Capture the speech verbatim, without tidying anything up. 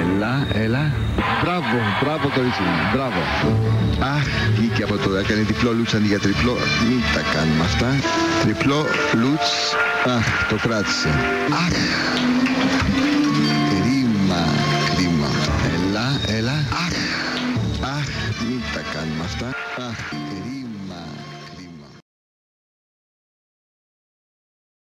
Έλα, έλα. Μπράβο, μπράβο κορίτσι μου, μπράβο. Αχ, βγήκε από το έκανε διπλό λούτς αντί για τριπλό. Μην τα κάνουμε αυτά. Τριπλό λούτς. Αχ, το κράτησε. Αχ. Κρίμα, κρίμα. Έλα, έλα. Αχ, αχ, μην τα κάνουμε αυτά. Αχ, κρίμα.